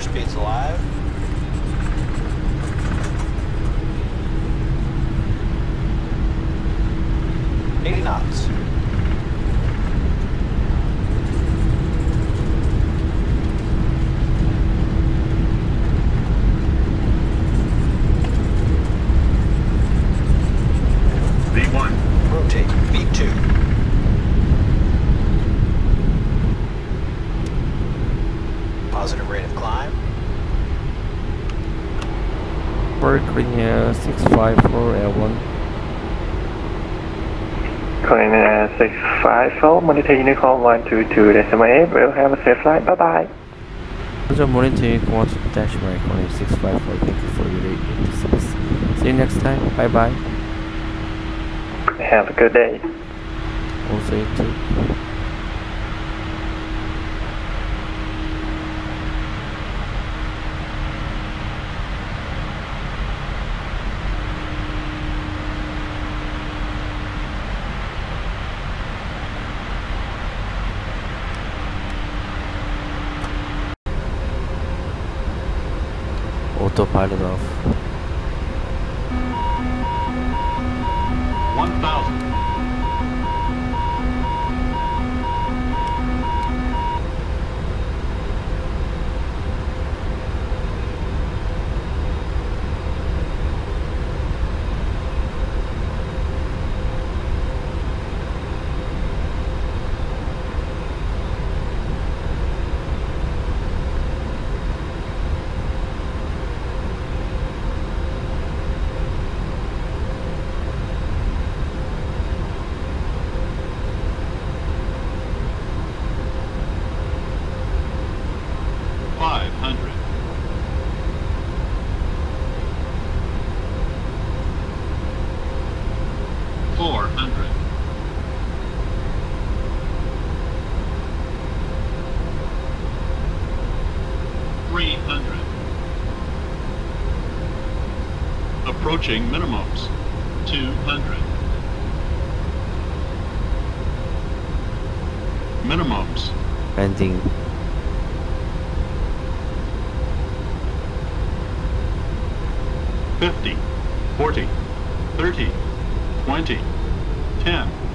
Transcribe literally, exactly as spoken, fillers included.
airspeed's alive. eighty knots. V one. Rotate, V two. Positive rate of climb. Berkeley six five four L one. Korean six five four, monitor Unicorn one two two decimal eight, we'll have a safe flight, bye bye. Roger, monitor Unicorn to dash right, Korean six five four, thank you for your eighty-six. See you next time, bye bye. Have a good day. Also you too. Autopilot off. one thousand. five hundred. four hundred. three hundred. Approaching minimums. two hundred. Minimums. Landing. fifty, forty, thirty, twenty, ten,